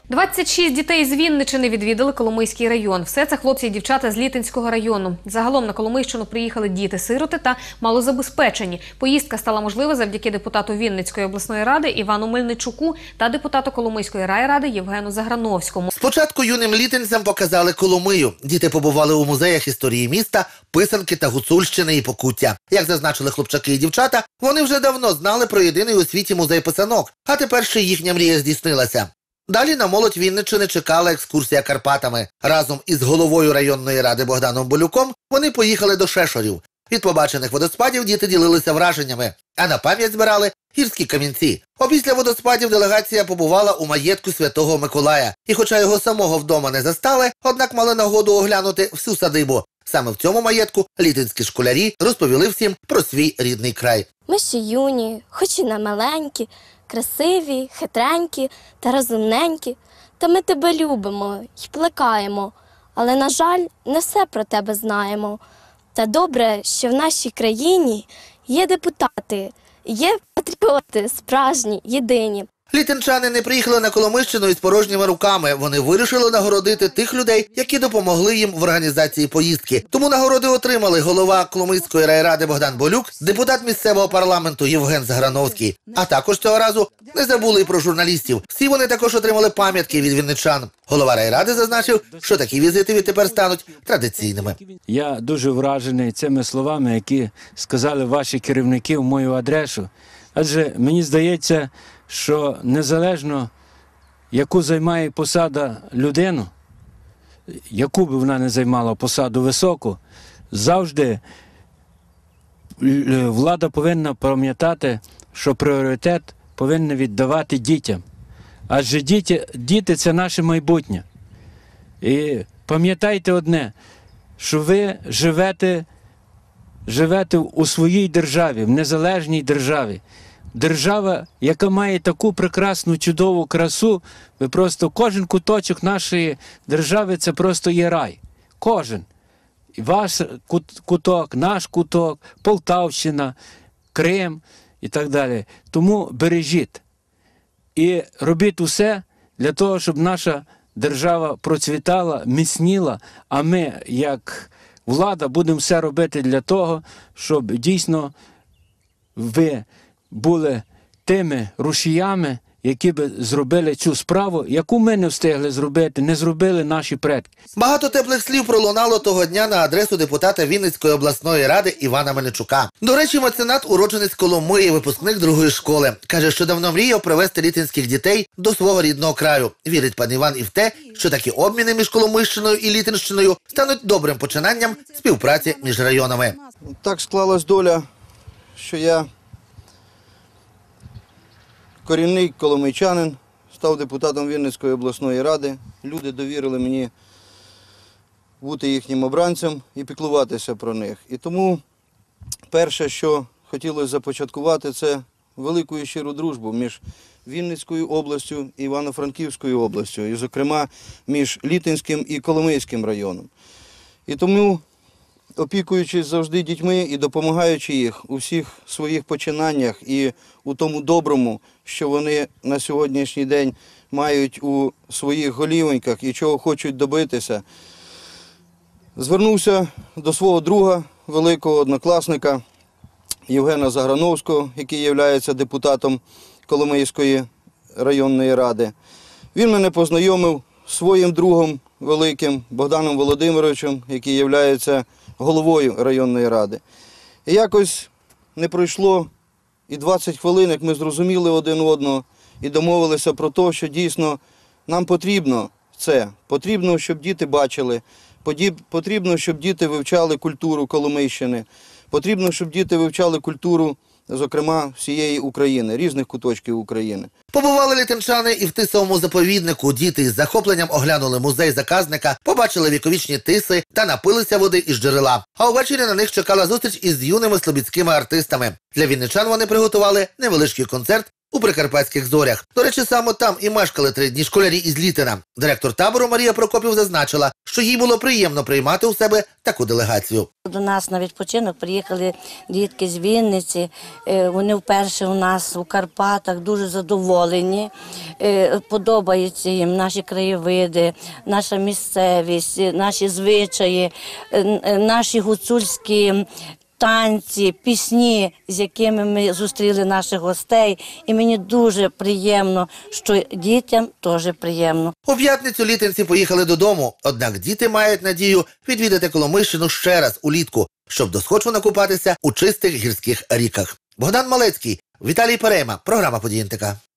26 дітей з Вінничини відвідали Коломийський район. Все це хлопці і дівчата з Літинського району. Загалом на Коломийщину приїхали діти-сироти та малозабезпечені. Поїздка стала можлива завдяки депутату Вінницької обласної ради Івану Мельничуку та депутату Коломийської райради Євгену Заграновському. Спочатку юним літинцям показали Коломию. Діти побували у музеях історії міста, Писанки та Гуцульщини і Покуття. Як зазначили хлопчаки і дівчата, вони вже давно знали про єдиний у світі музей писанок, а тепер ще їхня мрія здійснилася. Далі на молодь Вінниччини чекала екскурсія Карпатами. Разом із головою районної ради Богданом Болюком вони поїхали до Шешорів. Від побачених водоспадів діти ділилися враженнями, а на пам'ять збирали гірські камінці. Опісля водоспадів делегація побувала у маєтку Святого Миколая. І хоча його самого вдома не застали, однак мали нагоду оглянути всю садибу. Саме в цьому маєтку літинські школярі розповіли всім про свій рідний край. Ми ще юні, хоч і не маленькі, красиві, хитренькі та розумненькі. Та ми тебе любимо й плекаємо, але, на жаль, не все про тебе знаємо. Та добре, що в нашій країні є депутати, є патріоти справжні, єдині. Літинчани не приїхали на Коломийщину із порожніми руками. Вони вирішили нагородити тих людей, які допомогли їм в організації поїздки. Тому нагороди отримали голова Коломийської райради Богдан Болюк, депутат місцевого парламенту Євген Заграновський. А також цього разу не забули і про журналістів. Всі вони також отримали пам'ятки від вінничан. Голова райради зазначив, що такі візити відтепер стануть традиційними. Я дуже вражений цими словами, які сказали ваші керівники в мою адресу. Адже мені здається, що незалежно, яку займає посаду людину, яку б вона не займала посаду високу, завжди влада повинна пам'ятати, що пріоритет повинна віддавати дітям. Адже діти – це наше майбутнє. І пам'ятайте одне, що ви живете у своїй державі, в незалежній державі. Держава, яка має таку прекрасну, чудову красу, ви просто кожен куточок нашої держави – це просто є рай. Кожен. Ваш куток, наш куток, Полтавщина, Крим і так далі. Тому бережіть. І робіть усе для того, щоб наша держава процвітала, міцніла, а ми, як влада, будемо все робити для того, щоб дійсно ви були тими рушіями, які б зробили цю справу, яку ми не встигли зробити, не зробили наші предки. Багато теплих слів пролунало того дня на адресу депутата Вінницької обласної ради Івана Мельничука. До речі, меценат – уродженець Коломиї, випускник другої школи. Каже, що давно мріяв привезти літинських дітей до свого рідного краю. Вірить пан Іван і в те, що такі обміни між Коломийщиною і Літинщиною стануть добрим починанням співпраці між районами. Так склалась доля, що я корінний коломийчанин, став депутатом Вінницької обласної ради. Люди довірили мені бути їхнім обранцем і піклуватися про них. І тому перше, що хотілося започаткувати, це велику і щиру дружбу між Вінницькою областю і Івано-Франківською областю, і, зокрема, між Літинським і Коломийським районом. І тому, опікуючись завжди дітьми і допомагаючи їх у всіх своїх починаннях і у тому доброму, що вони на сьогоднішній день мають у своїх голівоньках і чого хочуть добитися, звернувся до свого друга, великого однокласника Євгена Заграновського, який є депутатом Коломийської районної ради. Він мене познайомив з своїм другом великим Богданом Володимировичем, який є головою районної ради. І якось не пройшло і 20 хвилин, як ми зрозуміли один одного і домовилися про те, що дійсно нам потрібно це. Потрібно, щоб діти бачили, потрібно, щоб діти вивчали культуру Коломийщини, потрібно, щоб діти вивчали культуру, зокрема, всієї України, різних куточків України. Побували літинчани і в тисовому заповіднику. Діти із захопленням оглянули музей заказника, побачили віковічні тиси та напилися води із джерела. А увечері на них чекала зустріч із юними слобідськими артистами. Для вінничан вони приготували невеличкий концерт у у Прикарпатських Зорях. До речі, саме там і мешкали 3 дні школярі із Літина. Директор табору Марія Прокопів зазначила, що їй було приємно приймати у себе таку делегацію. До нас на відпочинок приїхали дітки з Вінниці. Вони вперше у нас у Карпатах, дуже задоволені. Подобаються їм наші краєвиди, наша місцевість, наші звичаї, наші гуцульські танці, пісні, з якими ми зустріли наших гостей. І мені дуже приємно, що дітям теж приємно. У п'ятницю літинці поїхали додому, однак діти мають надію відвідати Коломийщину ще раз улітку, щоб досхочу накупатися у чистих гірських ріках. Богдан Малецький, Віталій Перейма, програма «Події НТК».